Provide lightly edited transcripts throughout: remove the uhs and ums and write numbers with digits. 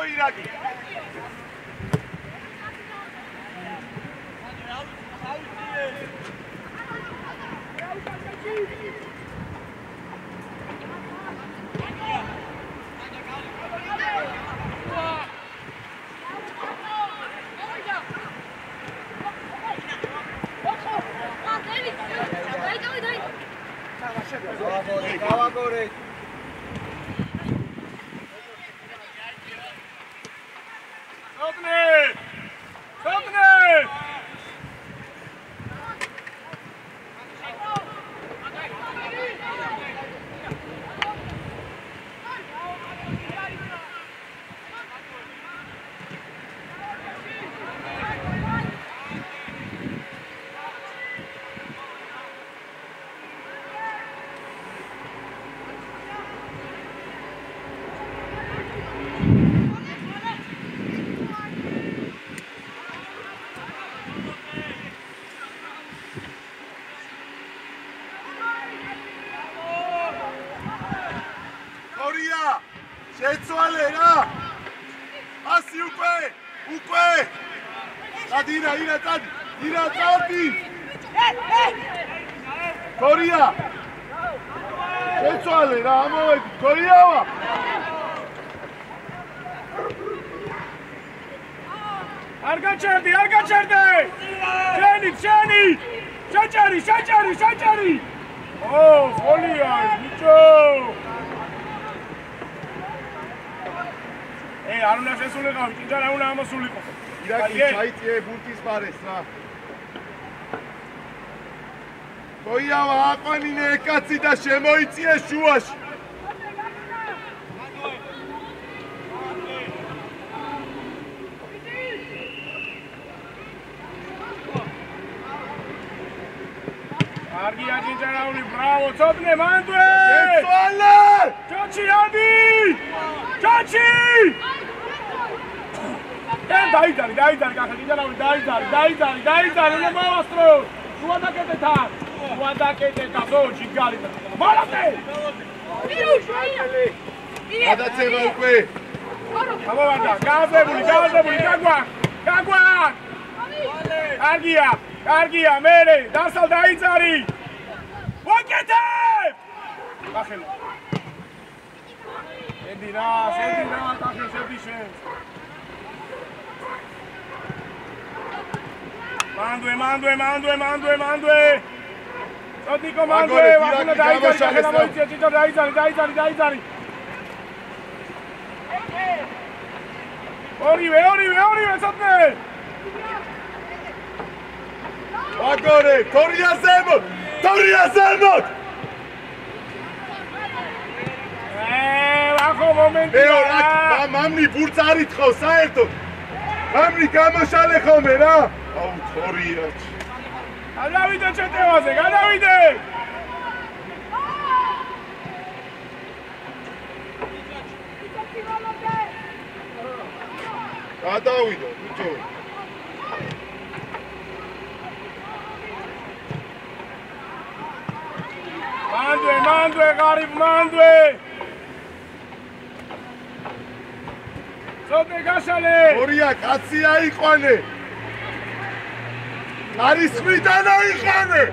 ირაგი. გავაგორე. შეცვალე რა ასი უკვე დადი ირა წადი კორია შეცვალე რა ამოვედი კორიავა არ გაჩერდი შენი შეჭარი ო ხოლია ბიჭო არ უნდა შესულიყავი, ჭინჭა რა უნდა ამოსულიყო. ირაკი ჩაიწიე ბურთის ბარეს რა. გოიავა აყვანინე ეკაცი და შემოიწიე შუაში. კარგია ჭინჭარაული, ბრავო, ცოდნე მანდვე! შეცვალე! ჩოჩი ადი! ჩოჩი! დაიძარი კახა ჭინჭარაული დაიძარი უნდა მოვასწრო შუადაკეტეთა ზოჯი გარინა მალატე გადაცემა უკვე გამოვარდა გაზებული გაგვარ კარგია მერე დასალ დაიძარი ვაკეთე კახელი შედი რა კახე შედი შენ მანდვე წოდნიკო მანდვე ვახუნა დაიძარი მოიწია ჭიჭო დაიძარი ორივე წოდნე ვაგორე თორია ზემოთ ვახო მომენტია მამნი ბურთს არ ითხოვს საერთოდ მამნი გამოშალე ხოლმე რა აუ თორიაც გადავიდე ჩეტევაზე გადავიდე ბიჭო მანდვე ღარიბ მანდვე ცოტე გაშალე თორია კაცი აიყვანე არის მიდან აიყვანე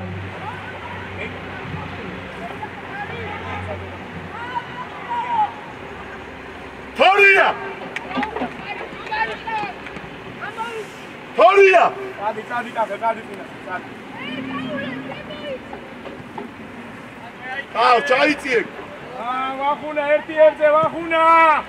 თორია წადი კახე აუ ჩაიწიე ვახუნა ერთ-ერთზე ვახუნა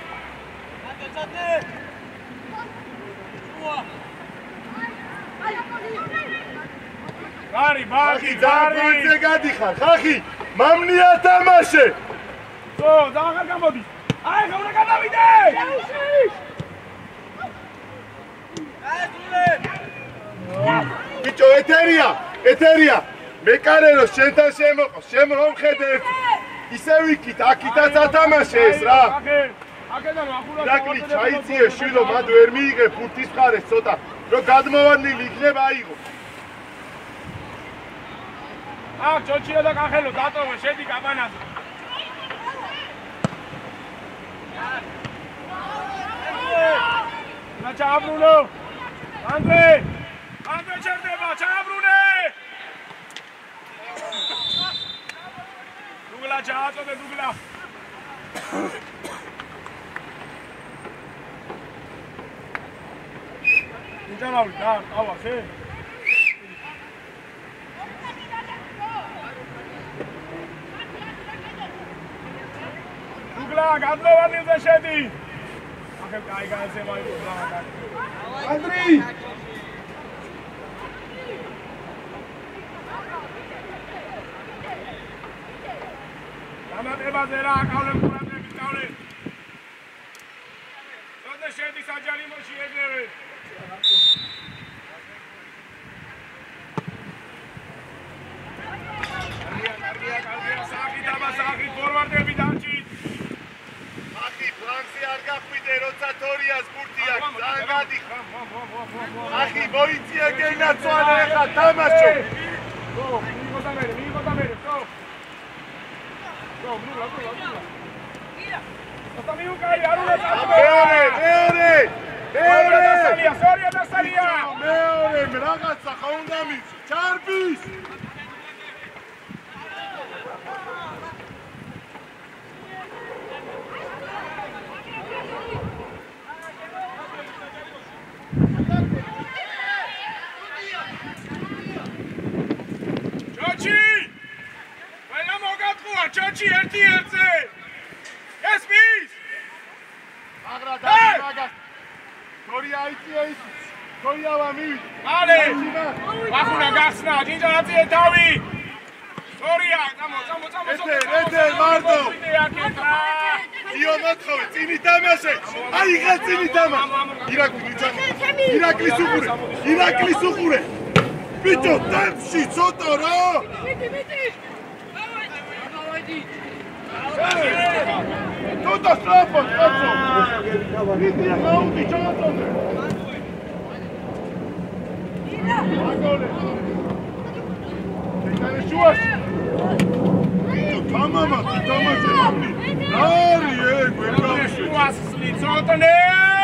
გარი ბაღი ძარბანზე გადიხარ ხახი მამნია თამაშე ზო აღარ გამოდის აი ხა უნდა გადავიდე ბიჭო ეთერია მეკარერო შენთან შემოყო შემომხედე ისე ვიქით აქითაც ათამაშე ეს რა აქედან ახურა ირაკლი ჩაიწიე შვილო მად ვერ მიიღე ბურთის მხარეს ცოტა რომ გადმოვარდნილი იქნება აიღო აქ ჩოჩია და კახელო დატოვა შედი კაბანაზე და ჩააბრუნო ანდრე ჩერდება ჩააბრუნე დუგლა ჩააწოდე დუგლა ინტერვალი და ყავა ხე დუგლა გადმოვარდნილზე შედი ახლა კაი გაიცემა დუგლა ანდრი დამატებაზე რა აკავლებ ყურადღების კავლე როდა შედი საჯარიმოში ეგრევე კარგია საახი დაბა საახი ფორვარდები დაჭით ახი ფლანგზე არ გახვიდე როცა თორიას ბურთი აქვს ძალიან გადიხარ ახი მოიწია გენაცვალე ხა თამაშო მიიღო და მე ხო ნუ და მიუკარი არ უნდა მეორე დასალია მეორე რაღაცა ხა უნდა მიცი ჩარბის ჩოჩი ერთ-ერთზე ეს მის მაგრა და თორია აიწია ის თორიავა მივიდა მალე ვახუნა გახსნა ჯინჯარაძე თავი თორია წამო ეთე მარტო იო მოთხოვე წინი თამაშე აი ხა წინი თამაშე ირაკლის უყურე ბიჭო ტემპში ცოტა რა Tutto stoppo, cazzo! Vedi la Maudi, ciao! Agole! Sei nessuno! Tamam, Dari, quello che slizzotane!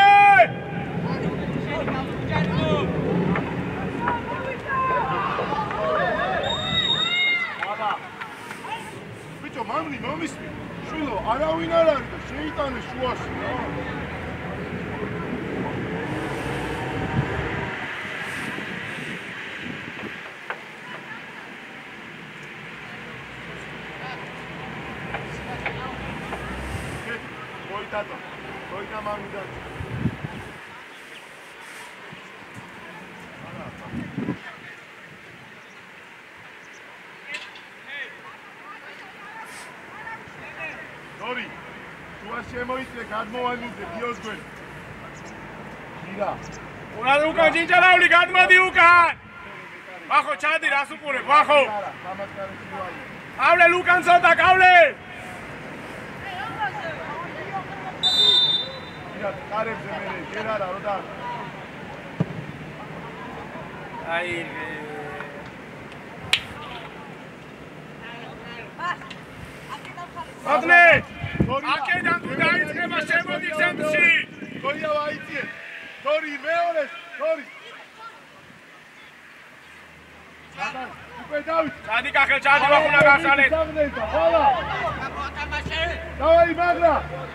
Bicho, mamli, momismi. შვილო, არავინ არ არის და შეიტანე შუაში რა. მოიტა მამიდა. შემოიწე გადმოვანილზე დიოს გველი. ირა. უნდა უკან ჯინჯარავლი გადმოდი უკან. ვახო ჩადი რას უყურებ ვახო. ავლე უკან ცოტა კავლე. ირა კარებზე მე ჯერ არა რო და. აი ოდნე აკედან თუ დაიწყება შემოდი ცენტრში თორია აიწიე თორი მეორე თორი უკვე დავით ჩადი კახე ჩადი ვახუნა გასალეთ ხალა დავაი მაგრა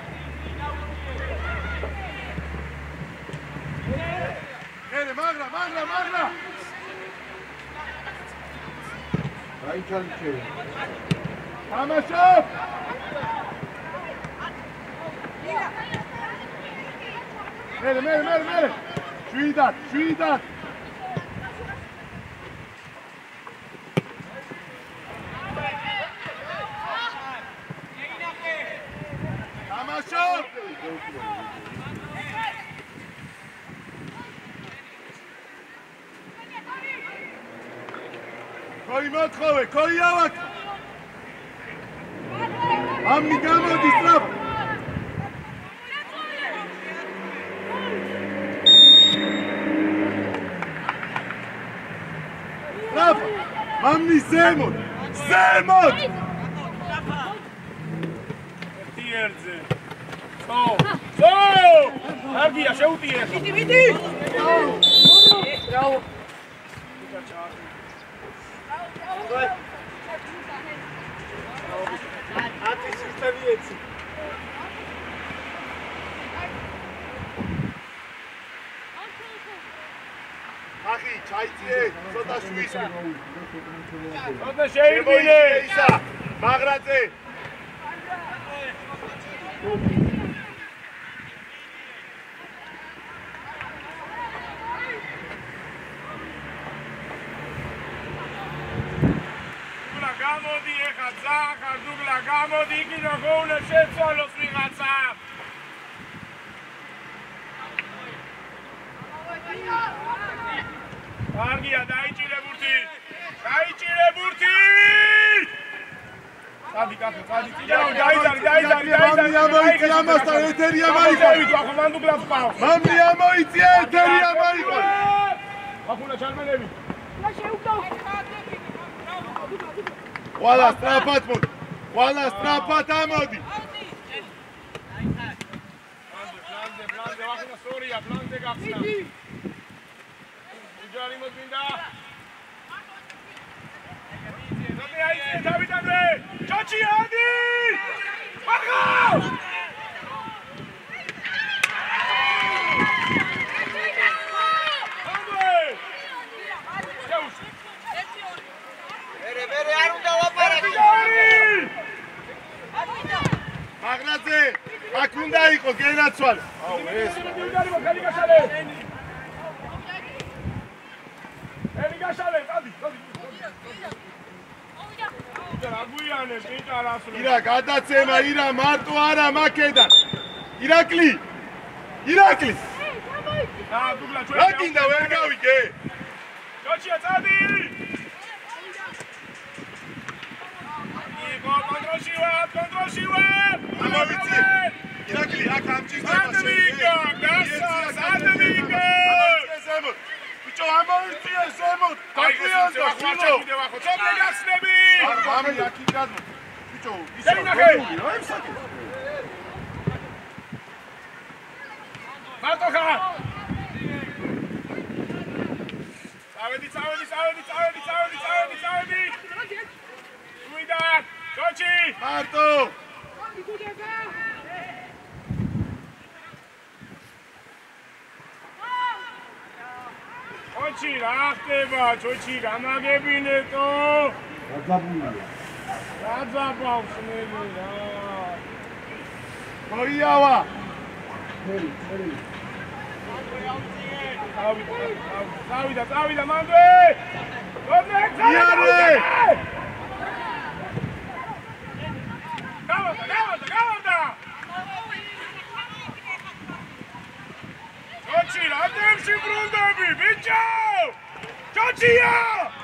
ერე მაგრა აი ჩალჩე თამაშო მერე შვიდად თამაშო კოი მოთხოვე კოი ავაკ ამნი გამოდი სწრაფ Mamni Zemot! Tierze! So! კარგია, შეუტიე. მიდი. ბრავო. ათი სისტემი ეცი. ახი, ჩაიწიე, ცოტა შვისი. ცოტა შეიდინე ისა, მაგრაძე. გამოდი ეხა ძახარ დუგლა გამოდი იქიდან გოუნა შეცვალოს ვიღაცა კარგია დაიჭირე ბურთი წადი კაცო წადი დაიძარი ამოიწი ამასთან ეთერი ამაიყო ახლა მან დუგლას ყავს მამი ამოიწი ეთერი ამაიყო ახუნა ჩარმენები და შეუტო Voilà, strapat mod. Voilà, strapat amodi. Blande, vachna storia, blande gachna. Ujari mod minda. Dove hai David Andre? Chachi Adi! Marco! Magraze, akunda იყო გენაცვალ. აუ ეს. ელი გაშალე, წადი. აგვიანეს, ინტერესული. ირა, გადაცემა, ირა, მარტო არა მაკედან. ირაკლი. აა, დუგლა ჩვენ. რა გინდა ვერ გავიგე? ჩოჩია, წადი. Control-shiva! Amavitsi! Irakli, აქ ამჭირდება Adviga! Gassas! Adviga! Bicho, amavitsi ზემოთ! დაგვიანდა, შილო! ცოტა გახსნები! მამი, აქ იქადმო! Bicho, ისე ნახე! რა იმსაკე? მარტო ხარ! წავედი! უიდა! Cochi! Marto! Cochi, რა ხდება? Cochi, გამაგებინეთო! გაძაბავს ნელი რა! მოიავა! წავიდა, მანდვე! იარე! Გავარდა! Cochi, რა დემში ბრუნდები, ბიჭო! Cochia!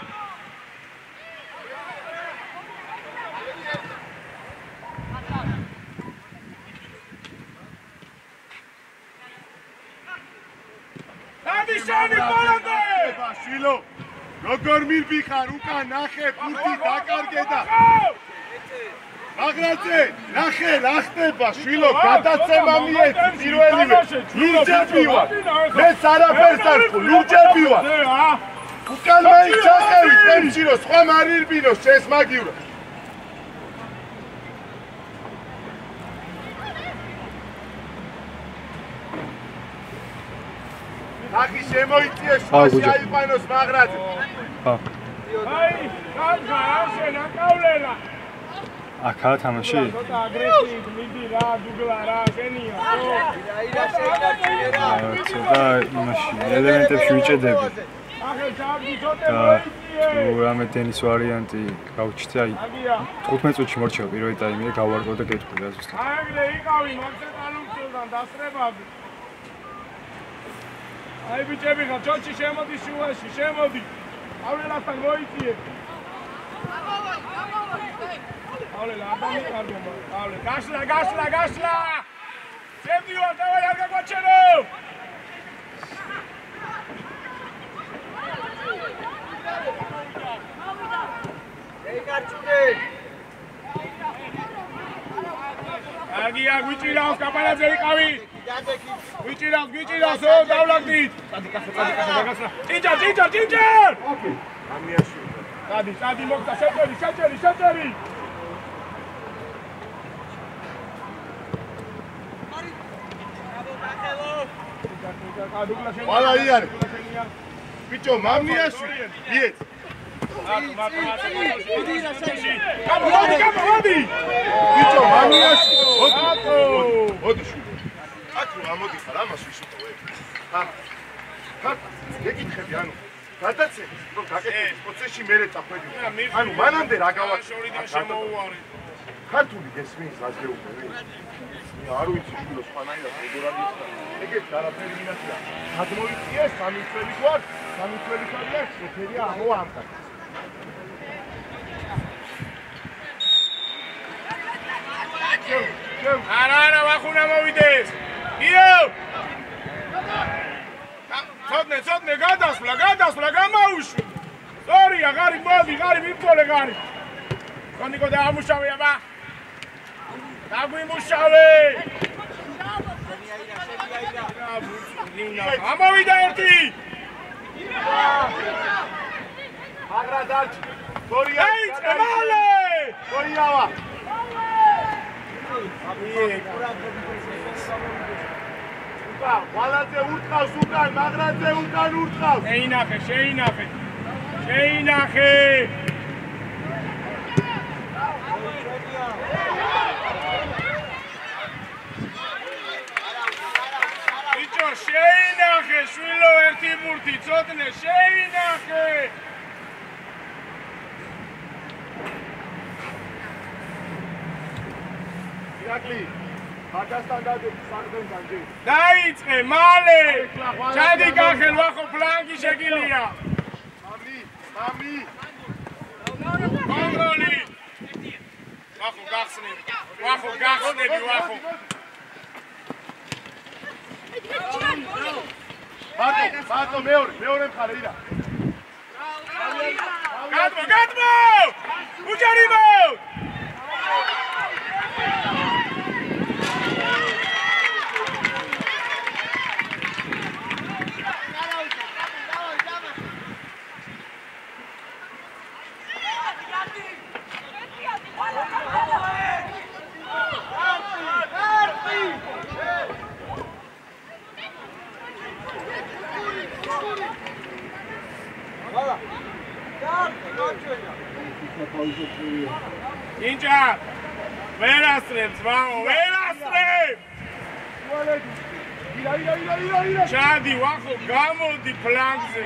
Adisani bolande! შილო! როგორ მირბიხარ უკან ნახე, ფურთი დაკარგედა. Magraze, ნახე რა ხდება, შვილო, გადაცემა მიეცი პირველივე. ლურჯები ვარ. მეც არაფერს არ ვქო, ლურჯები ვარ. უკან მაინც ჩაყევი, ტემპირო, სხვა მარირბინო, შეს მაგივრა. ნახი შემოიწიე, შუაში აიყვანოს მაგრაძე. აი, კაცო, შენ აკავლელა. აქა თამაში? ცოტა აგრესიით მიდი რა, დუგლა რა, შენია. ცოტა იმაში ელემენტებში ვიჭედები. ახლა ჩავდი ცოტა მოიწიე. რამე დენის ვარიანტი გავჩიტე, აი 15 წუთში მორჩა პირველი ტაიმი და გავარკვევ და გეტყვი რა ზუსტად. აი ეგრე იყავი მაგზეტალუქცოდან დასწრებავდი. აი ბიჭები ხა, ჩოჩი შემოდი შუაში, შემოდი. ავლელასთან მოიწიე. Paule, la dame cargo, Paule. Gasla! Sembio, давай, arga guachero. Ei, Carchune. Agui, guichila, Caparazzi, Cavi. გვიჭირავს, დავლაგდით. ჭინჭარ! ოკეი. ამიაშვილი. წადი მოგდა, შეჭერი. Ვალა იარე. ბიჭო, მამიაშვილი. იეთ. გამოდი. ბიჭო, მამიაშვილი. მოდი. აკუ ამოდი ხარ ამას ვისიტოვე. გეკითხები ანუ გადაცემ რომ გაკეთებ პროცესში მერე წახვედი. ანუ მანამდე რა გავაკეთე? ქართული გესმის რაზეუბნები. არ ვიცი შვილო სხვანაირად როგორ არის. ეგეთ არაფერი მინაშია. გადმოიწიე 3 წელი გვარ, 3 წელი ხარია, შეფერია ამოამტა. არა, ვახუნა მოვიდეს. იო! ცოტნე, გადასვლა, გამაუშვი. სორია, ღარი, მოდი, ღარი, მიფოლე, ღარი. კონიკო და ამუშავე, აბა. დაგვიმუშავე. ამოვიდა ერთი. აგრა დარჩი. სორია. ეიწე, მალე! სორიავა. ვალაძე ურტყავს უკან, მაგრაძე უკან ურტყავს. შეინახე. ბიჭო, შეინახე, შვილო, ერთი ბურთი, ცოტნე, შეინახე. ირაკლი, მაგასთან დადი საგდენგან ჯი. დაიწყე, მალე. ჩადი გახელ, ვახო ფლანგი შეგილია. მამი. კონტროლი. ვახო გახსნები, ვახო. მარტო მეორე მხარე ირა. გადმო! უჯარიმო! ჭინჭა! ვერასწრებს, ვერასწრებს! ირა. ჩადი, ვახო, გამოდი ფლანგზე.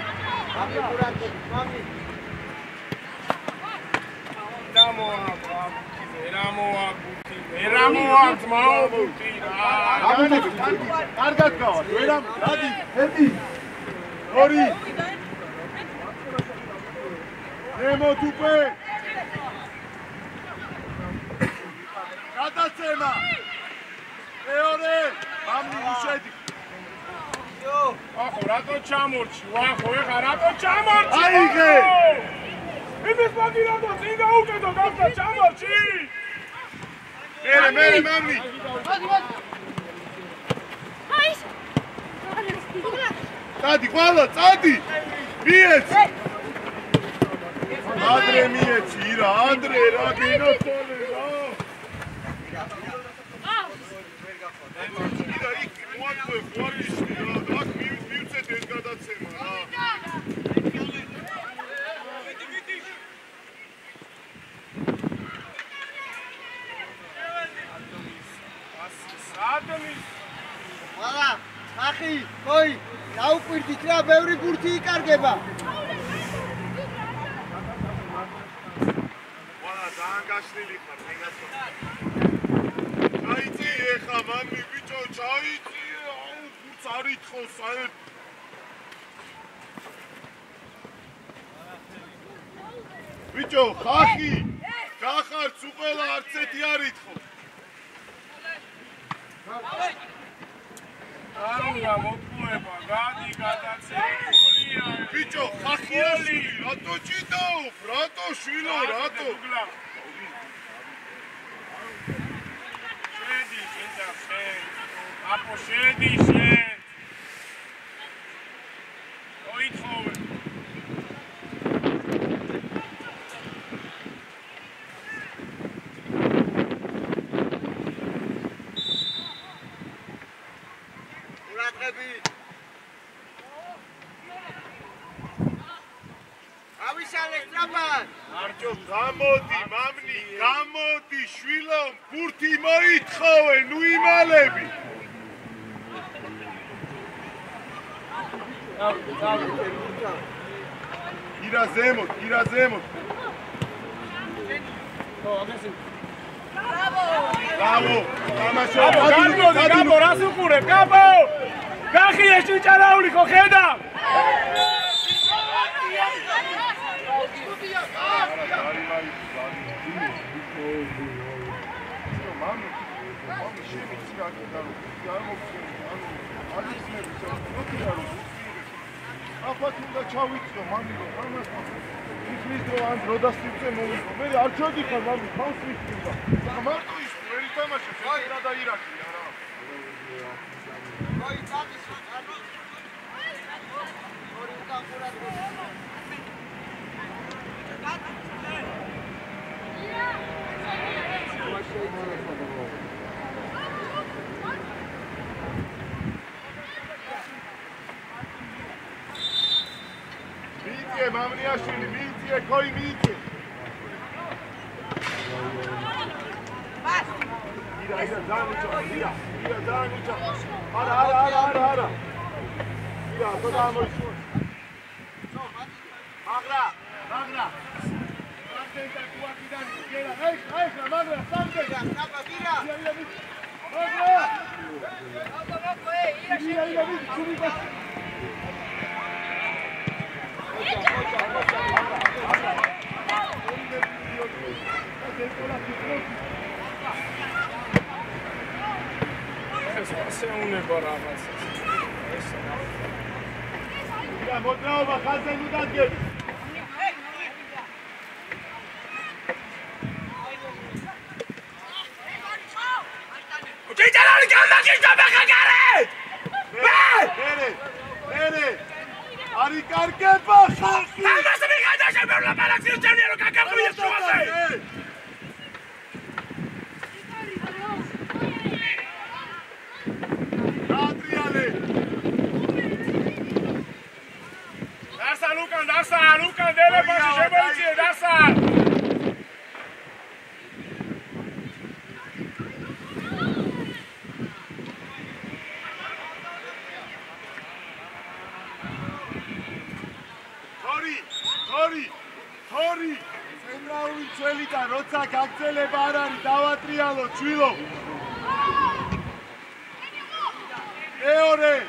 რა მოაძმაო ბურთი რა. კარგად გავა. ვერამ, დადი, ერთი. ორი. ემოთუპე. გადაცემა. მეორე. მამნი უშედი. ახო, რატო ჩამორჩი? ვახო, ეხა რატო ჩამორჩი? აიღე. იმის მაგი რატო წინ გაუკეთო, გახდა ჩამორჩი? მერე მამნი. წადი, ყველა, წადი. მიეცი. ადრე მიეცი, ირა, ადრე რა გინოთოლე რა. ირა, იქ მოაკვე, ხوارიში რა. აქ მივცეთ ეს გადაცემა რა. ვალა, ახი, მოი, დაუკვირდით რა, ბევრი ბურთი იკარგება. ვალა, ძალიან გაშლილი ხარ, მეგაცო. ჩაიწიე ხა, მამი, ბიჭო, ჩაიწიე, აუ, ბურთს არ ითხოვს, საერთოდ. ბიჭო, ხახი, გახარც უყველა არცეთი არ ითხოვს. არულა მოკუება, გადი გადაცემა, გოლია. ბიჭო, ხახიალი, რატო ჭიდაობ? რატო შვილო, რატო? შედი, ჭინჭა, აპო შედი შენ ოითხოვე ურადღები ავიშალე ტრაპან არჯო გამოდი მამნი გამოდი შვილო ბურთი მოითხოვე ნუ იმალები ირა ზემოთ ბრავო თამაშო გაბო რას უყურებ გაბო გახი ეს ჭიჭარაული ხო ხედა აფათ უნდა ჩავიწრო მამიკო ამას ისმის დრო ან დრო დასწრებზე მომიყო მე არ ჩოდიხარ მამი თავს ვიქნიდა მარტო ის ვერ ითამაშე შეიძლება და ირაკი არა ოი წამის ანუ ორი უკან ყურად მიიწე მამნიაშვილი მიიწე კოი მიიწე ირა ზანუჩა არა ირა თოდა ამოიშვა მაგრამ მანტენკა კუაკიდან გერა ეხლა მაგრამ სამჯერა ტრაპა გირა შეუნება რაღაც ირა მოძრაობა ხაზზე ნუ დადგები ჭიჭარაული გამაგიჟდა ბახაგარე მერე არი კარგება ხალხი ამას მიგადა შემოვლა პალაქსის ჯერნიერო კაკარხი ეს როაზე ატრიალე დასან უკან დელებაში შემოიწიე დასან თორი ცენტრალური წველიდან როცა გაგრძელება არ არის დავატრიალო ჩვილო მეორე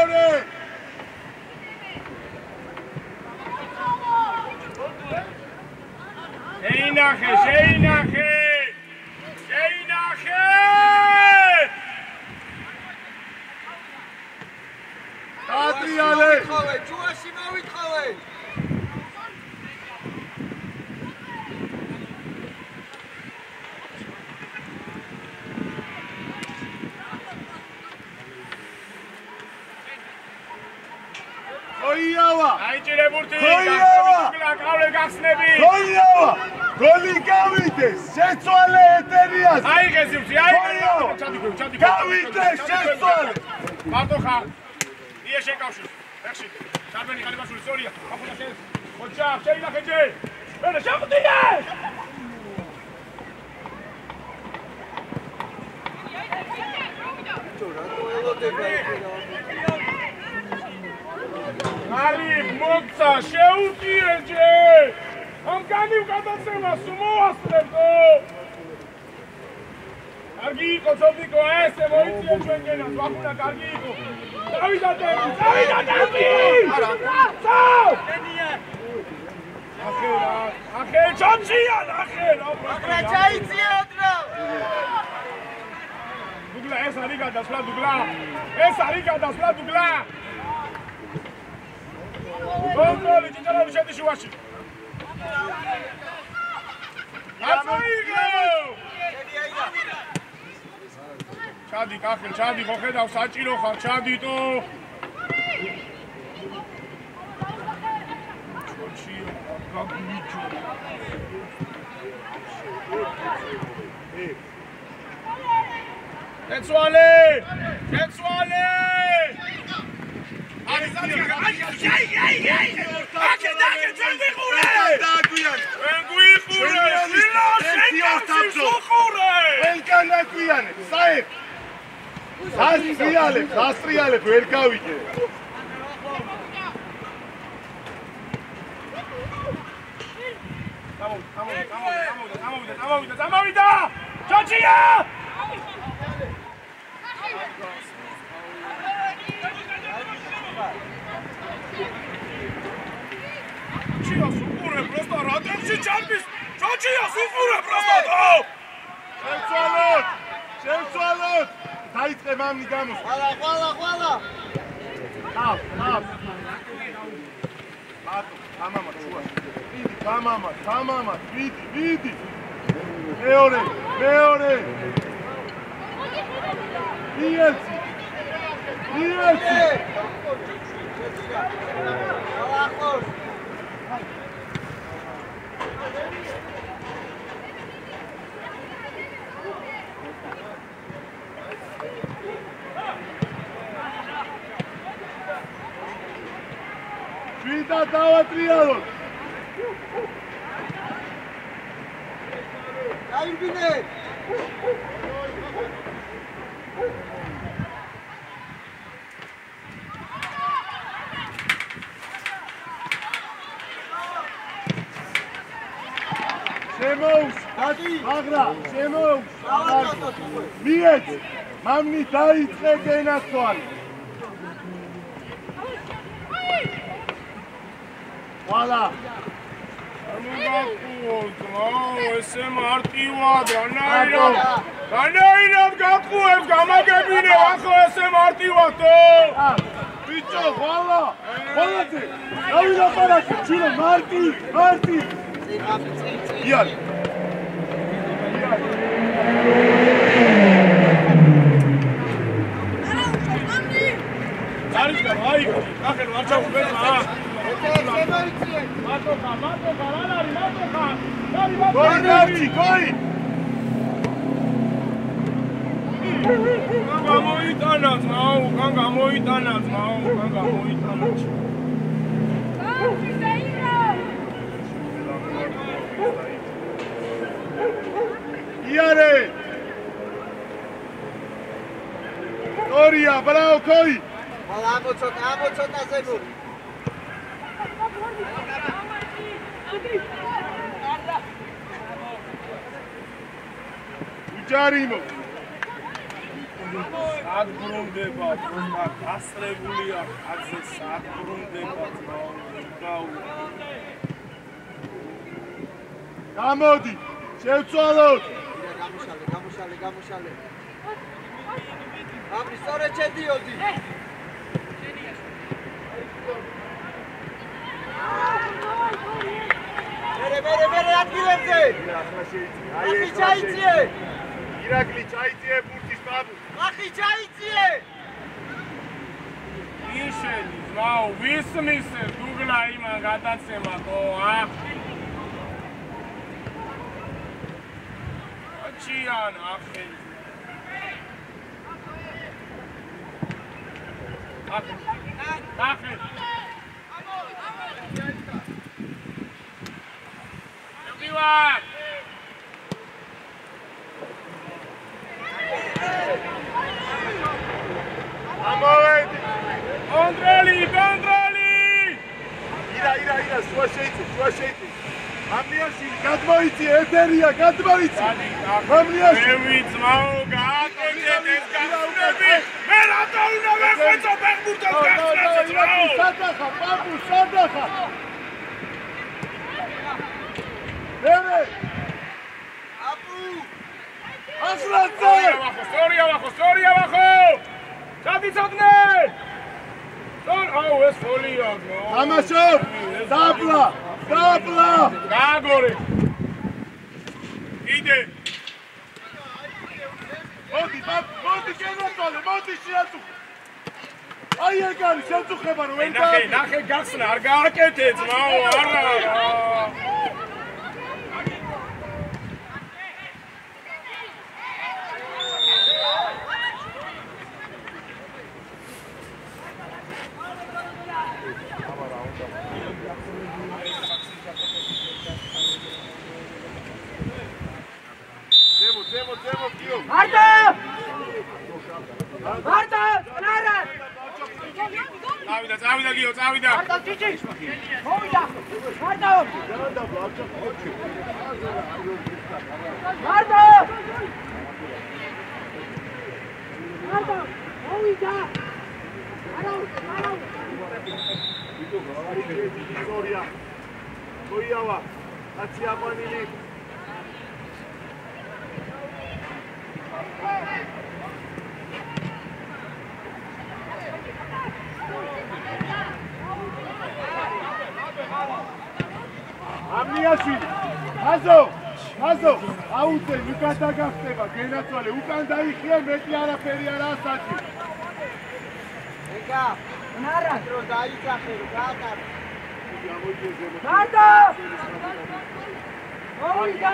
შეინახე ატრიალე ჯუაში მოვითხოვე ოიავა აიჭირე ბურთი გავლე გახსნები გოლი გავიდეს შეცვალე ეტერიას აიღეს ივცი ჩადიგვე გავიდეს შეცვალე მარტო ხარ ია შეკავშირ ეხში შარბენი ხალიბაშვილი სწორია ახლა შენ ოჩა შეინახე ჯე მერე შეხვდიე არი მოცა შეუტიე ჯე ამ განივ გადაცემას მოასწრებო კარგი იყო ზოდიკო ესე მოიწიე ჩვენ გენას ვახუნა კარგი იყო დავიდა დები ახე ჩოჩია ახე აკრა ჩაიწიე ოდრო დუგლა ეს არის გადასვლა დუგლა კონტროლი ჭიჭარაული შედი შუაში აწოიგო ჩადი, კახელ, ჩადი, ხო ხედავ, საჭირო ხარ, ჩადიტო. ჩოჩიო, გაგუიჯო. ეცვალე! ეცვალე! აი, ჩვენ ვიყურე! ჩვენ ვიყურე! ვენკან დაგვიანე, საერთოდ სასტრიალებ ვერ გავიგე. გამოვიდა! ჩოჩია! ჩოჩიას უყურე პროსტა რატომში ჩამის? ჩოჩიას უყურე პროსტა და! შევცვალოთ! დაიწყე მამნი გამოს. Ვალა. ხაფ. ბატო, გამამა შუა. ვიდი, გამამა, ვიდი. მეორე. მიელცი. ახლოს. ვიდა დავატრიალოთ. გაიგინე. შემოუს, მაგრა, შემოუს. მიეც, მამნი დაიწყე გენაცვალე. ვალა. ესე მარტივად, რანაირად გაკუებს, გამაგებინე, ახო ესე მარტივადო! ბიჭო, ვალა! ვალაძე! დავილაპარაკე, ჩილო, მარტი! იარი! არიშკა, აი, კახელ, არ ჩავუბერმა! მატოხა, რა არის, მატოხა! გოი! გამოიტანა ძმაო, იარე! Ტორია, ბრაო, კოი! ვალა, ამოცოტა ზებური. უჯარიმო! სად ბრუნდება, გასწრებულია, ხაზზე სად ბრუნდება, გამოდი, შევცვალოთ! გამუშალე. აბრი, სწორედ შედიოდი. მერე ადგილებზე. ახი ჩაიციე. ირაკლი ჩაიციე ბურთის ბაბუ. ახი ჩაიციე. ისენი, ვაუ, ვისმის დუგლა იმან გადაცემათო, აჩიან ახელი. ახელი. Everyone! ამოვედი! კონტროლი! ირა, შუა შეიცე. მამლიაშვილი, გადმოიცი, ეთერია, გადმოიცი! მამლიაშვილი! მე ვიცმაო, გააკეთეთ ეს გასწრები! მე რატო უნდა ვეხვეწო ფეხბურთელს გასწრებს, ძმაო! სადახა, პაპუ, სადახა! მერე! აპუ! ახლაძე! სწორია ვახო! ჩადიცოდნე! აუ, ეს ფოლია, ძმაო! თამაშობ! დაბლა! გააგორე! იდე! მოდი, მოდი გენაცვალე, მოდი შეაწუხე. აი ეგ არის შეწუხება რომ ვერ ნახე გახსნა, არ გააკეთე ძმაო, არა. ზემო კიო. მარტო! ნარა! წავიდა გიო, წავიდა. მარტო ჭიჭი! მოვიდა! მარტო! მარტო! მოვიდა! არა! ისტორია. მოიავა. კაცი აყვანილი. ამნიაში აზო აუწე უკან დაგახტება გენაცვალე უკან დაიხია მეტი არაფერი არაა საჭი ეკა ნარა დრო დაიძახე გააკარ მარტო მოვიდა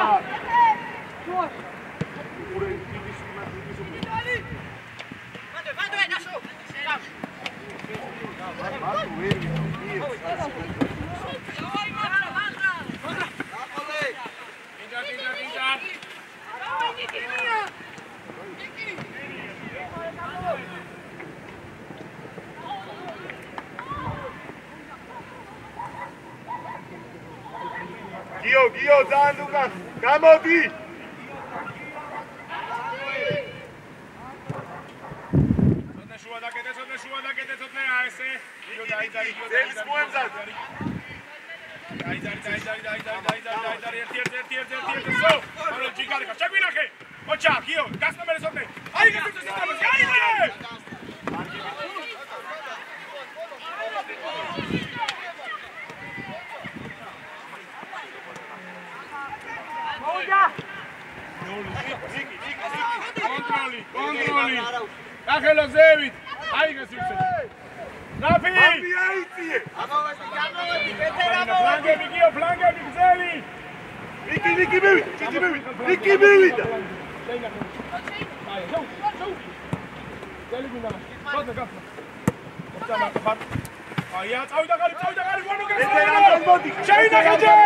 გიო ძალიან უკან გამოდი შუა დაკეთე ესე გიო დაიძარი ზემის მოემზად დაიძარი ერთი სო ანუ ჯიგარი ჩაგვინახე ოჩა გიო გასნა მე სოდნე აი გასნა სისტემას გაიგე კონტროლი ახლა ზევით აი გასულზე ნაფი აიწიე გამოვედი ვეტერანო ფლანგები გიო ფლანგები გზელი ნიკი მივიდა აია წავიდა გალი ვანო ვეტერანო მოდი ჩაინახეჯე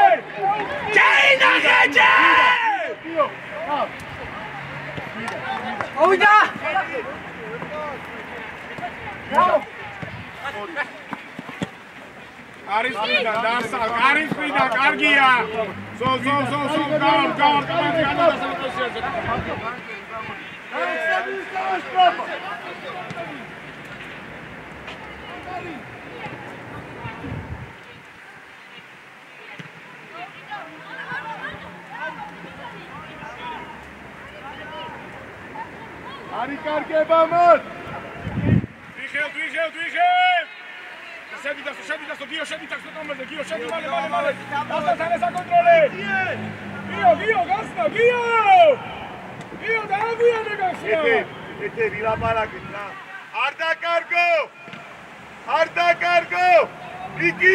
გიო მოვიდა არის ფრიდა დასალ არის ფრიდა კარგია სო გავ არი კარგება მოთ დვიხევ შედი დასო გიო შედი ტაქსო კომერზე გიო შედი მალე დასთან ეს აკონტროლე გიო გასნა გიო დააგვიანე გასნა ეთე ვილაპარაკეთ რა არ დაკარგო იგი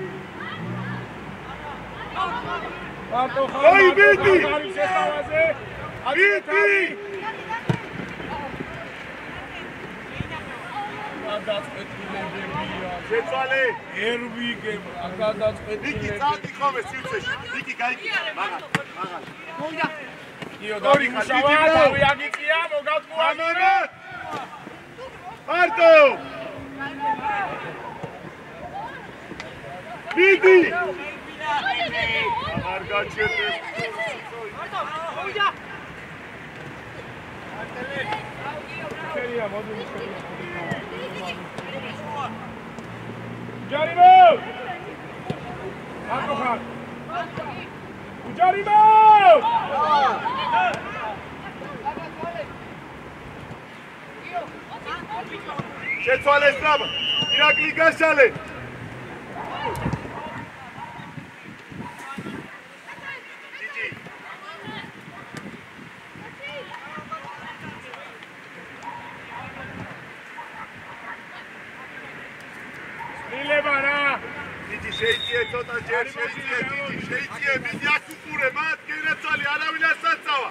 ოი ბიდი შეცვალე ერვიგე გადაწყვეტილები ნიკი წადი ხომე სივრცეში ნიკი გაიგია მაგალ მოვიდა გიო დამუშავა თავი აგიწია მოგატყუა მარტო ბიდი არ გაჩერდეს მოვიდა ხერია მოდული ჯარიმო აკოხარ ჯარიმო შეცვალე სწრაფ ირაკლი გაშალე ცოტა ჯერ შეიწიე მიდი აქ უყურე მათ გენაცვალი არავინ არ საწავა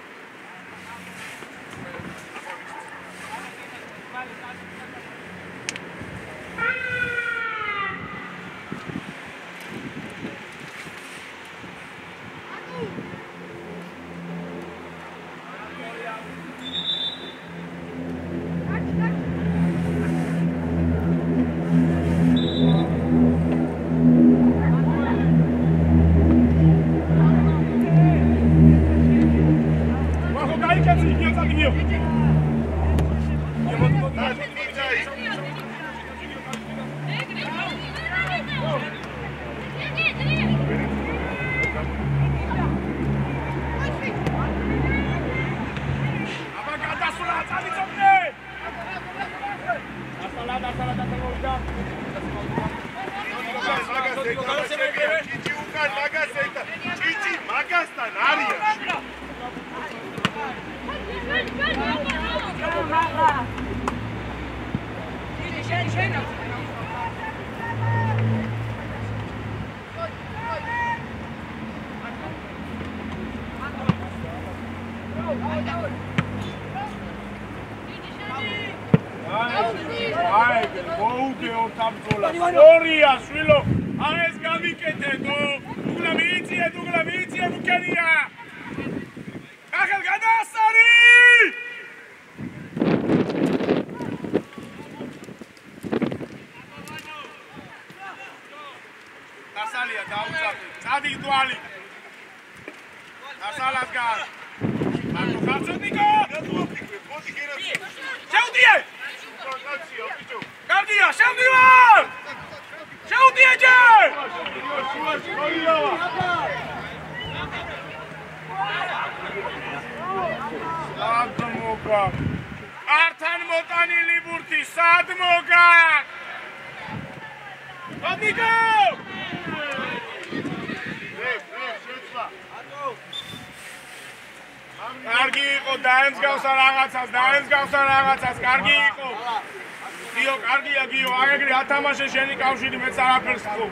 თამაშე შენი კავშირი მეც არაფერს ხო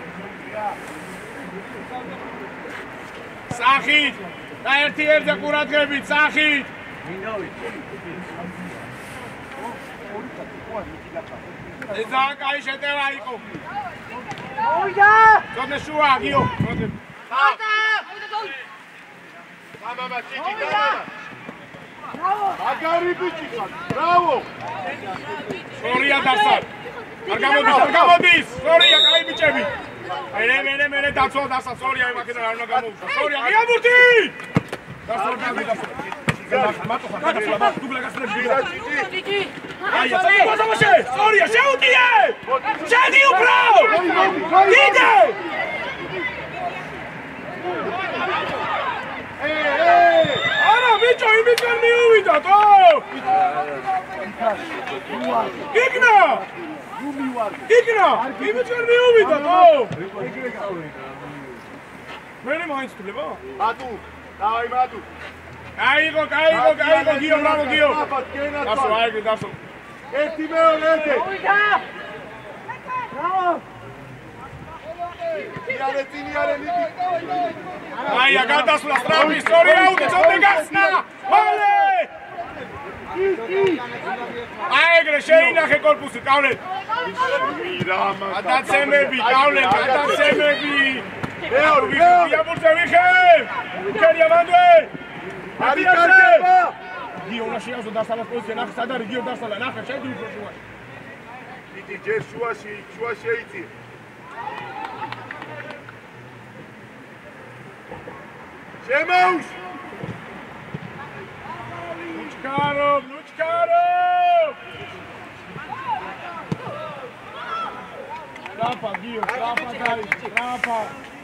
სახით და ერთი ერთზე ყურადღებით სახით ეს ძალიან კაი შეტევა იყო მოიდა ზოგადად შუა გიო ხატა მამა ჩიჩი გამა მაგარი ბიჭი ხარ ბრავო სორია დასარ არ გამოდის სორია კაი ბიჭები მერე დაცვა დასა სორია იმაკედა არ უნდა გამოუშვა სორია მიაბურთი დასარ სორია შეუტიე შედი უფრო დიდე არა ბიჭო იმიდან მიუვიდა თო გიგნა გიგნა იმიდან მიუვიდა თო მერე მაინც თვლება ბატუ დავაი ბატუ გაიგო გიო ბრავო გიო დასო აიგე დასო ერთი მეორე ერთი ბრავო იარე მიდი აია გადასვლა სწრაფი სწორი აუტი წოდე გახსნა მალე აიგრე შეინახე კორპუსი კავლენ გადაცემები კავლენ გადაცემები იაბურთე ვიხებ კერია მანდვე არიკარდება გიო უნდა შეასო დასალას პოზიცია ნახე სად არის გიო დასალა ნახე შედი უფრო შუაში დიდი ჯერ შუაში შეიწიე შემოუშვ ლუჩკარო ტრაფა გიო ტრაფა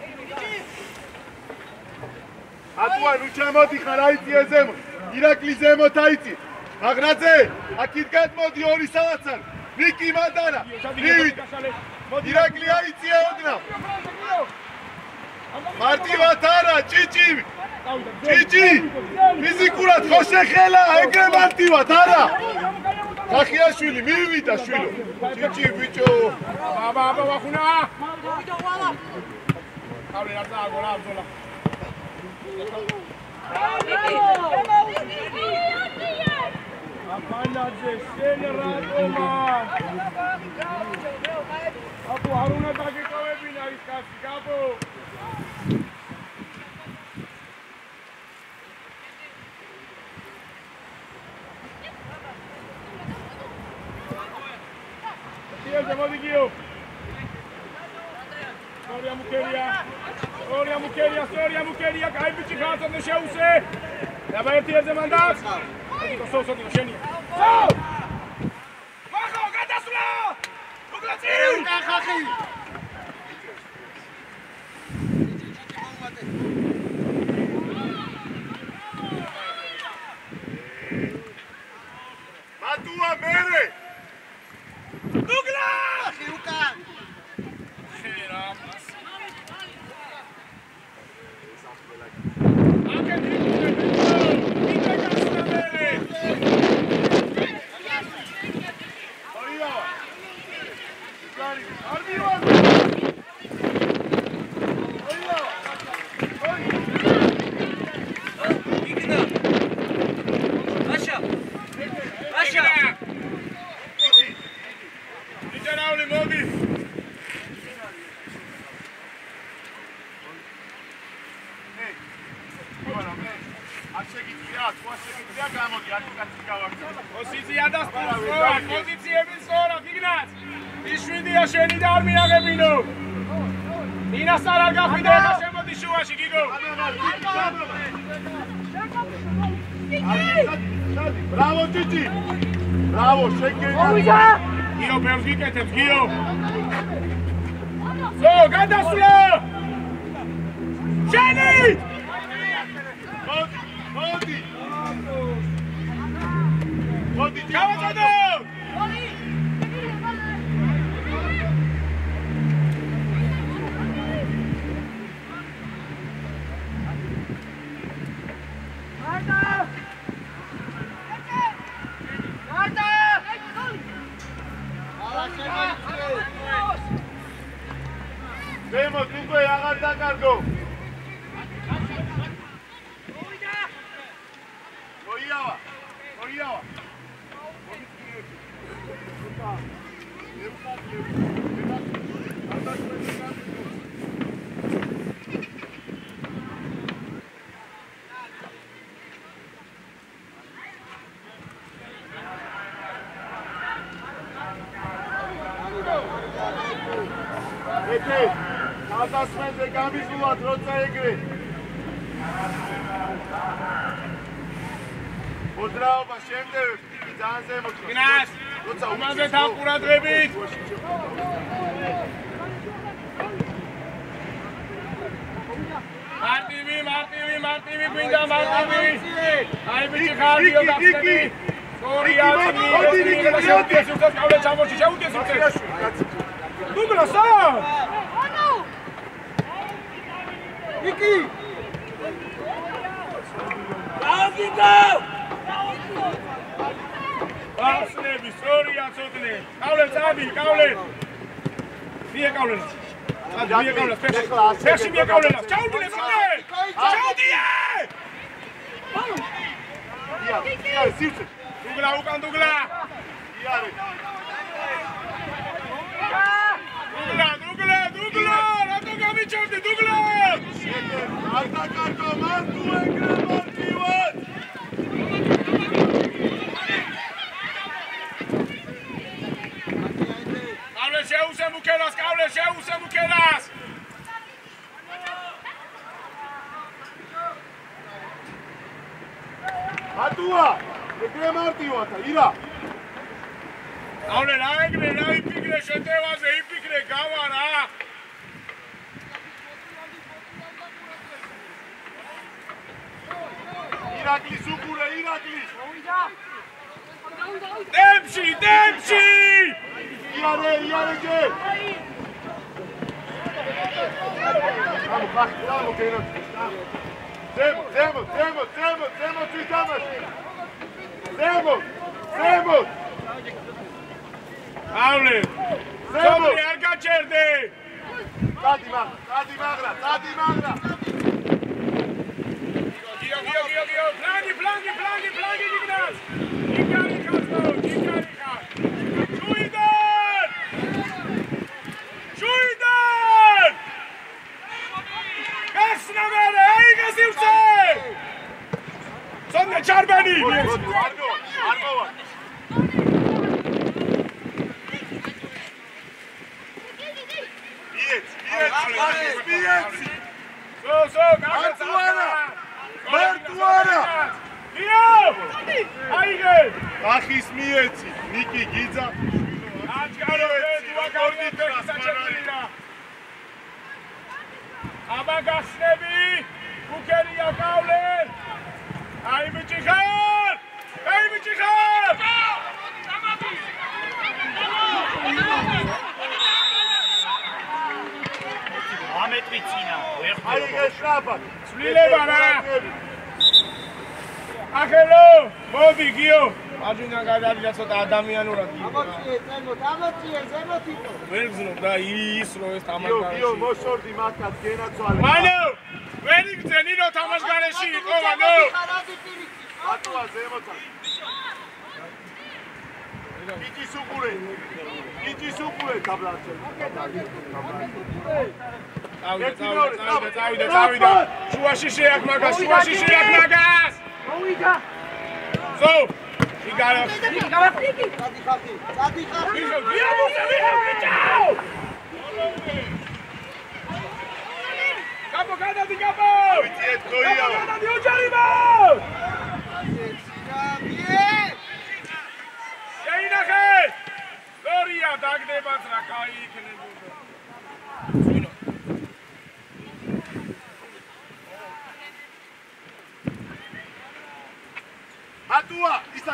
ატუა ნუ ჩამოდი ხარ აიწიე ზემო ირაკლი ზემოთ აიწი აღრაძე აქით გადმოდი 2 საათსან ნიკი მანდარა ირაკლი აიწიე ოდნავ მარტივად არა ჭიჭი ფიზიკურად ხო შეხელა ეგრე მარტივად არა ხახიაშვილი მივიდა შვილო ჭიჭი ბიჭო აბა ვახუნა Abre la saga, golazola. Apanađe, šenja Radoma. Abu Haruna tako kao je bina iskasi, Gabo. Tijeđe, vodi Giju. Sorja Mukerija, kaj bići Hasan ne šehu se. Treba je Tijeđe mandat. To jsou sotí nošení. Jsou! Macho, Katasula! Uklacím! Kachy! Matua, Mere! Douglas! Chiuka! Poziția da spusora, poziție visora, Ignaț! Ișvidia șeni de armia gebino! Nina sara gafide ca șemă dișua și Gigo! Bravo, Gigi! Bravo, šekej! Gio, perzgikajte, Gio! So, gata sula! Šeni! Vodi! Vodi, Čavo zadom! Vemo, dugo je, აღარ დაკარგო. Მოიავა. ეთე, გადასმენზე გამიზულად, როცა ეგრე. მოძრაობა შემდეგ, იგი ძალიან ზემოთქო. Ignaț! Umazde takuradzebit! Martivi, guida Martivi! Hai bici cardio da stebi! Sorry, Douglas, Iki! Asnebi, sorry, atsotne. Kaulel, Sabi, Kaulel. Vier Kaulel. Vier Kaulel, Persi, vier Kaulel. Ciao, Dile, Kaulel! Ciao, Dile! Ja, Sivce. Douglas, Ukan, Douglas. Douglas! Rato Gavičovni, Douglas! Arda Karko, Martu, Egre, Martivat! Kaule, šehu se mu kelas! Matua! Egre, Martivata, ira! Kaule, la Egre, la ipikre, šeteva se ipikre, gavara! Iraklis, Ukure, Iraklis! Dempsi! Iare, gdje? Tamo, krenut. Zemo, svi tamaš! Zemo! Kaule! Sobri, arka čerde! წადი მაგრა გიო ფლანგი გიგნას იკარი ხაზო ჟუიდან გასნამერე აიგასივცე სონდა ჩარბანი არ მოვა მარტუარა აიგე ახის მიეცი ნიკი გიძა აჭკარო ედუა გავიდეთ საჭიროა აბა გახსნები უკერია გავლე აი ბიჭი ხარ ამეტრი წინა აი გეშრაბად ცვლილება რა ახელო მოდი გიო მარჯვიდან გადავიდა ცოტა ადამიანურად ამოწიე ზემოთითო ვერ გზნობ და ის რო ეს თამაშგარეში გიო მოსორდი მაგათ გენაცვალე მანო ვერ იგზენი რო თამაშგარეში იყო მანო ატუა ზემოთა იჭის უყურე თაბლაჩე წავიდა შუაში შეაქ მაგას მოვიდა ზო იგარა გავაფრიკი წადი ხარ კაპო გადადი კაპო ვიციეთ გოია გადადი ოჯარიბო შეინახე გორია დაგდებათ რა კაი იქნებოდა ატუა ისა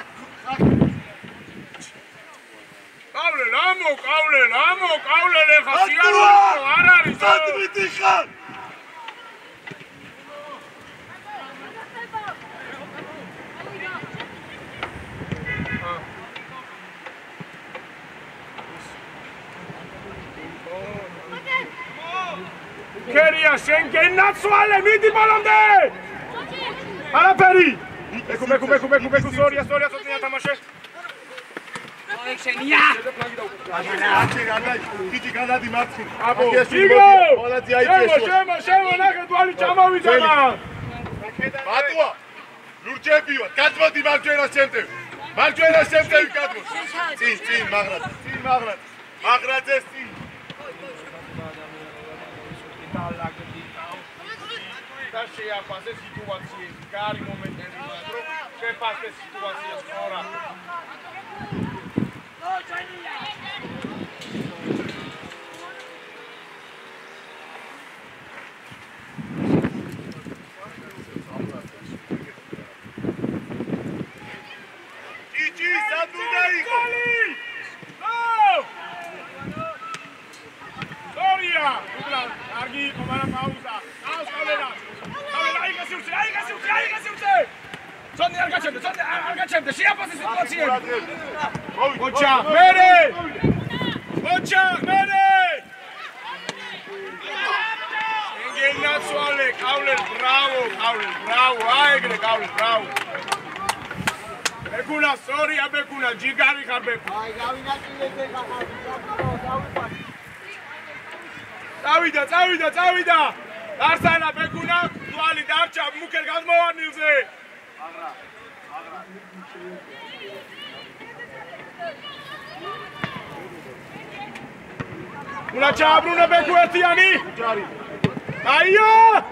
ყავლე ხა სიარო არ არის სანდვიჩი ხარ კერია შენ გენაცვალე მიდი ბოლომდე არაფერი ბეკუ სორია სოთია თამაშე შენია კიჭი გადადი მარცხი აბო იგო ყველაძე აიწესო შემო ნახე თვალი ჩამოვიძანა ატუა ლურჯებივა გადმოდი მარჯვენა შემტევი გადმოდი წინ მაგრაძეს წინ და შეაფასე სიტუაციები, კარი მომენტები, რომ შეფასე სიტუაციას ხორა. იჭი სადუნდა იყო სორია უბრალ კარგი იყო მაგრამ პაუზა ავსკოლენა აიგასიუცე სონი არ გაჩემდე შეაფასე სიტუაციები ოჩა მერე ენგენაცვალე კავლე ბრავო აიგრე კავლე ბრავო ბეკუნა სორია ბეკუნა ჯიგარი ხარ ბეკუნა აი გავინაკილე გავიდა წავიდა დარსანა ბეკუნა თვალი დარჩა მუქერ გადმოვანილზე აგრა უნდა ჩააბრუნა ბეკუ ერთიანი ჯარი აიო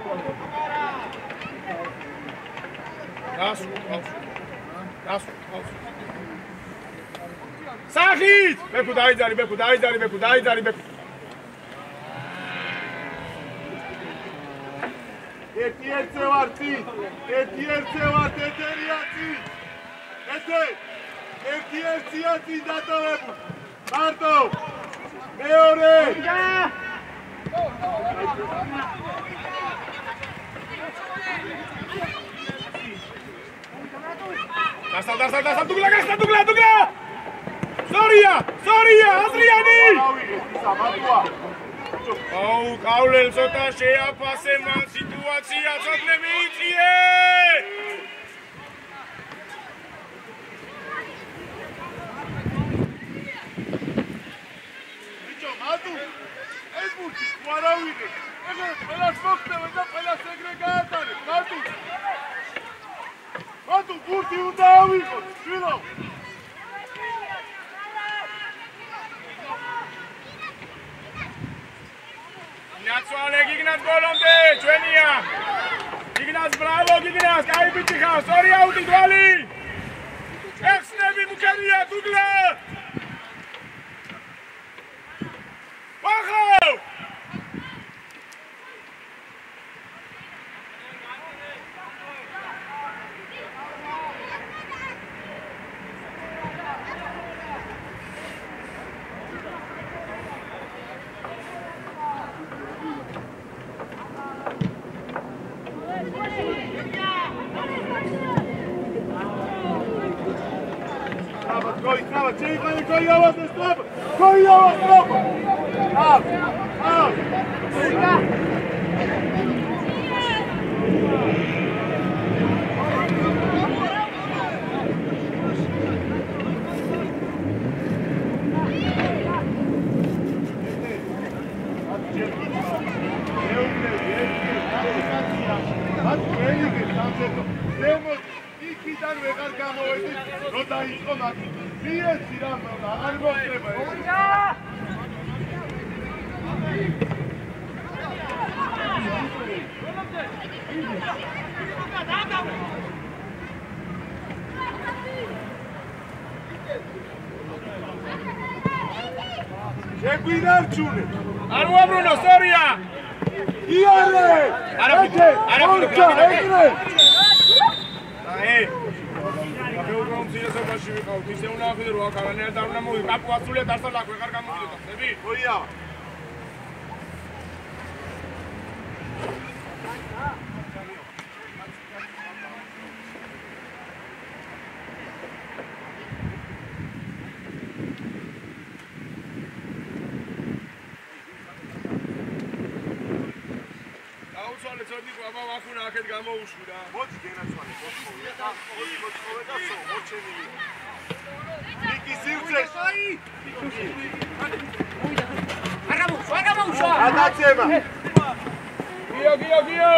გასულ სახით ბეკუ დაიძარი ერთი ერთზე ვარ ეთერია წინ ერთი ერთია წინ დატოვებული მარტო მეორე დასალ დუგლა სორია აზრიანი ავიღე ისა მარტოა ბიჭო. აუ, ყავლელ ცოტა შეაფასე მან სიტუაცია, ცოტნე მიიწიე! ბიჭო, მადუ. ეს ბურთი ვარავიდე. ეგრე ყველას მოხდება და ყველას ეგრე გაატარებ. მადუ. მადუ ბურთი უნდა ავიღოთ, შვილო. ნაცვალე გიგნას ბოლომდე, ჩვენია. გიგნას ბრავო, გიგნას, კაი ბიჭი ხარ, ორი აუტი თვალი. ეხსნები მუქერია, დუგლა. ვახო! შეგვინარჩუნე. არ უაბრუნო, სწორია. იარე! არაფერი. ეგრე. აი. გეოგრაფ სიასობაში ვიყავთ, ისე უნდა ახედრო აქ არანაირად არ უნდა მოვიდე. კაპო ასრულიათ არსად აქ ვეღარ გამოვიდეთ, ხდები? ხოია. აქეთ გამოუშვი რა. მოდი გენაცვალე, მოწოვე და მოჩენილი. ნიკი სივრცეს. აგამოუშვა. გადაცემა. გიო.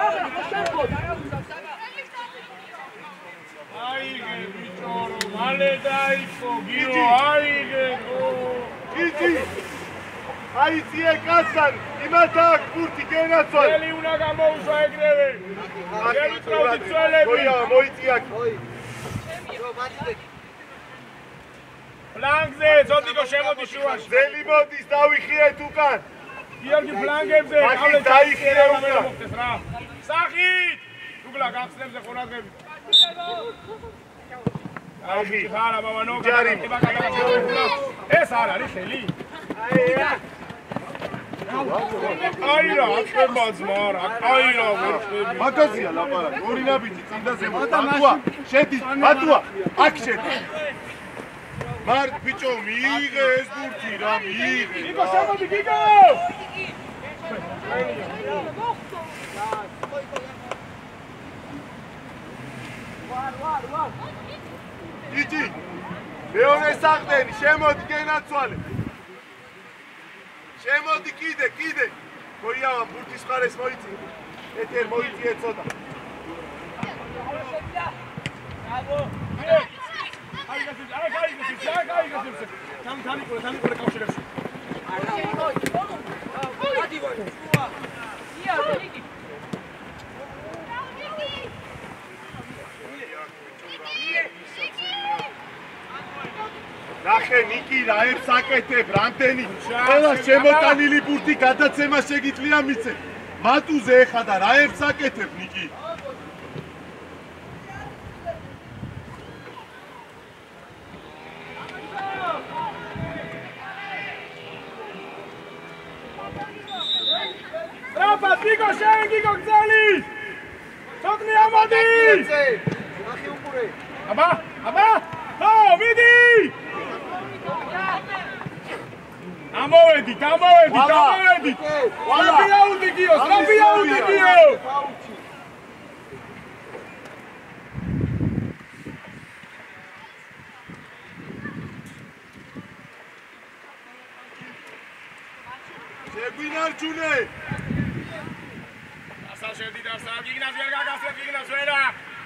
აიგე ბიჭო, მალე დაიწყო, გიო, აიგე. იცი. აიწიე კაცან, იმათა აქ ბურთი გენაცვალე. ხელი უნდა გამოუშვა ეგრევე. გელიწრავდით წველები. ხოია, მოიწია. ფლანგზე, ცოტიკო შემოდი შუაში. ძელი მოდის, დავიხიეთ უკან. გიორგი ფლანგებზე, ახლა დაიხიე უკან. სახით! დუგლა გახსნებზე ყურადღებით. აი, ხარა ბაბანო, ეს არ არის ხელი? აი რა, ხება ძმარა, აი რა ვერხები. მაგაზია ლაპარაკი, ორი ნაბიჯი წინდა ზემოთ. მატუა, შედის, მატუა, აქ შედი. მართ ბიჭო, მიიღე ეს ბურთი რა, მიიღე. გიგო, შემოდი, გიგო! ვარ. იცი. მეორე საყდენი, შემოდი გენაცვალე. შემოდი კიდე. გოიავა ბურთის ხარეს მოიწი. ეთერ მოიწიე ცოტა. თანიკურე კავშირებში. ნახე ნიკი რაებს აკეთებ, რამდენი ყველა შემოტანილი ბურთი გადაცემა შეგიძლია მიცე. მატუზე ეხა და რაებს აკეთებ ნიკი. ტრაპა, გიგო, შენ გიგო გძელი! ცოტნი ამოდი! ნახე უყურე. აბა! ო, მიდი! ამ ამოვედით. სწრაფი აუტი გიო. შეგვინარჩუნე. ასა შედი და სა გიგნას ვერ გაგასწრებ გიგნას ვერა.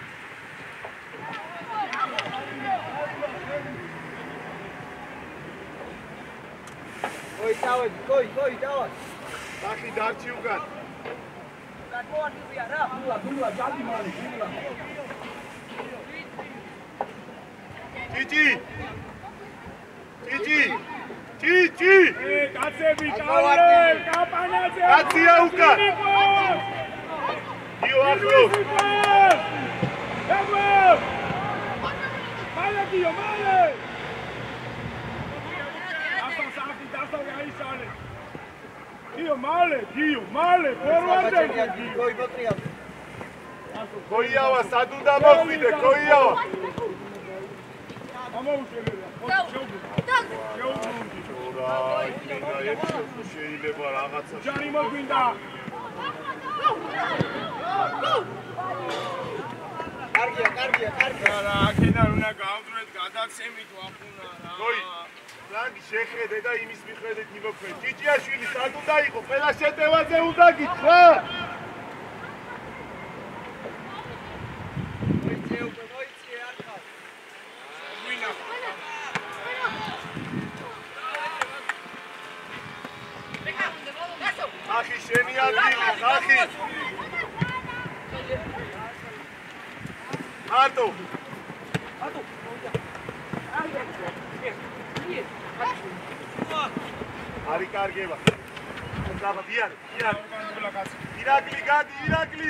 Coi, давай. Სახი დარჩი უკან. გადმოარტივია რა. დულა, ჯალდი მალე, დულა. ჭიჭი. კაცები, კაპანაძე. კაცია უკან. გიო ახლოს. მალე გიო. გიო, მალე, ფორვარდზე. Coi, მოტრია. გოიავა, სად უნდა მოხვიდე, გოიავა. ამოუშენებია. შეიძლება რაღაცა. ჯანი მოგვინდა. კარგია. რა, აქედან უნდა გავდრეთ გადაცემით ვაფუნა რა. გოი, ფლანგი შეხედე და იმის მიხედვით იმოქმედ. ჭიჭიაშვილი სად უნდა იყო? ყველა შეტევაზე უნდა გითხრა. მოიწე არ ხარ. გვინა. ახი შენი ადგილი, ახი. არტო. არი კარგება. დავა დიარი. ირაკლი გადი, ირაკლი.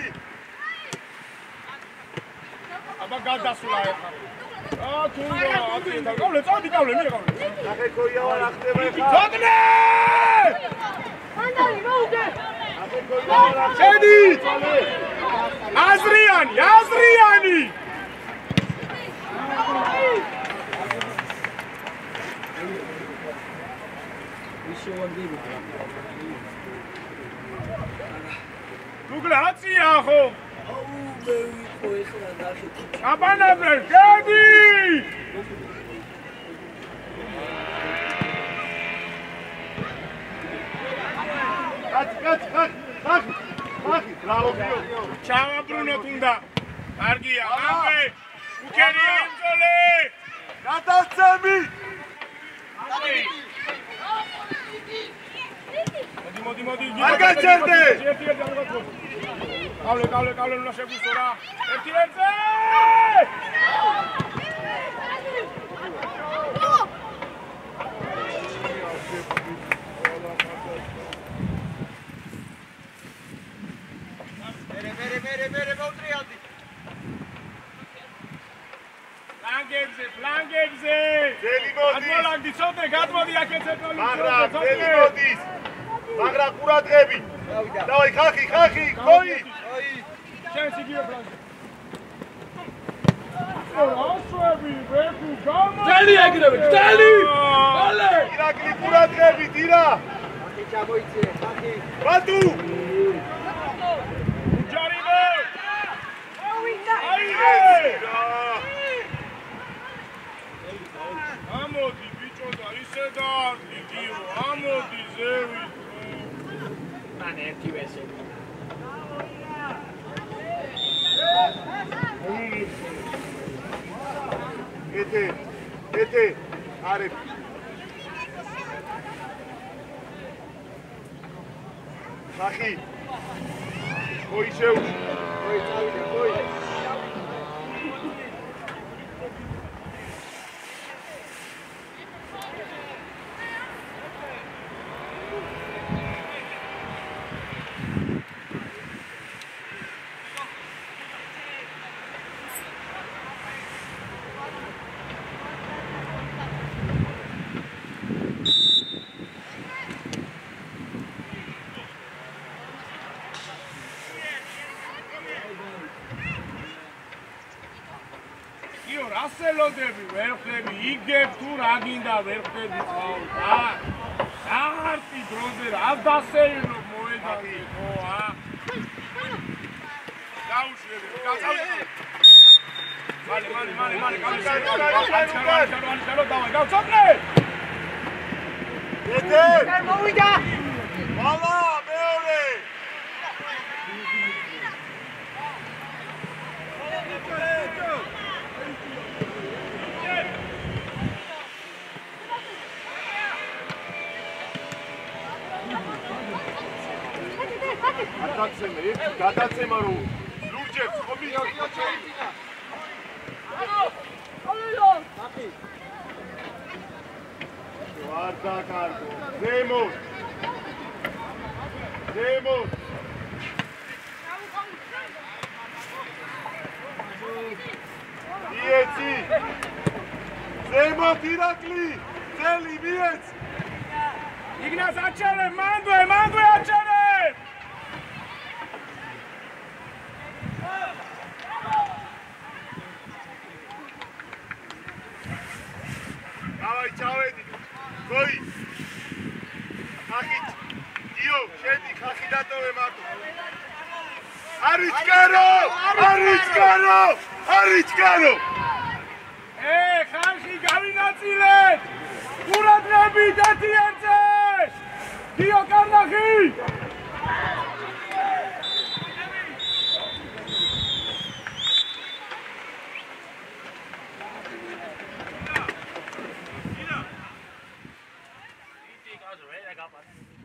აბა გადასულა ეხლა. თუნდა, გავლე, წავდი, მire გავლე. ნახე გოიავა რა ხდება ეხლა. წოდნე! მანდალი მოუგე. ნახე გოიავა რა ხდება. შედი! აზრიანი! გუგლა აცია ხო? აბანაძე, შედი! ხახი, ბრავო გიო. ჩავაბრუნოთ უნდა. კარგია, ამე. უკერია იმძოლე. გადაცემი. მოდი. არ გაჩერდე. კავლე, უნდა შეგვისო რა. ერთიერთზე! მერე მოტრიალდი. ფლანგებზე. ძელი მოდის. გადმოლაგდი, ცოტნე, გადმოდი აქეთ ცოტნე. ძელი მოდის. მაგრა ყურადღები. დავაი, ხახი, გოი. შენს იგივე ფლანგზე. რასვები, ვერკუ, გამო. ძელი ეგრევე, ძელი! ალე! ირაკლი ყურადღები, დირა. ხახი ჩამოიწე, ხახი. ბატუ. უჯარიმო. აიდე! ამოდი ბიჭო და ისე დაარდი გიო, ამოდი ზევი. მან ერთი ვესე. ეთე, არე. ხახი. გოი შეუშვი. Coi, წავიდე, coi. რასელოდები ვერ ხდები, იგებ თუ რა გინდა ვერ ხდები, რა. არტი დროზე რა დასეირნო მოედანი ხო ა დაუშვები გაწავდი მალე დავაი გავწოდნე ეთე მოვიდა ვალა მეორე გადაცემა რომ ლურჯებს ხომი არ დაკარგო ზემოთ იეცი ზემოთ ირაკლი ძელი მიეც იგნას აჩერე მანდვე აჩერე დავაი ჩავედი გოი ხახით დიო შედი ხახი დატოვე მარტო არიჩკარო ხალხი გავინაწილეთ ყურადღებით ეთიერზე დიო კარნახი Capaz.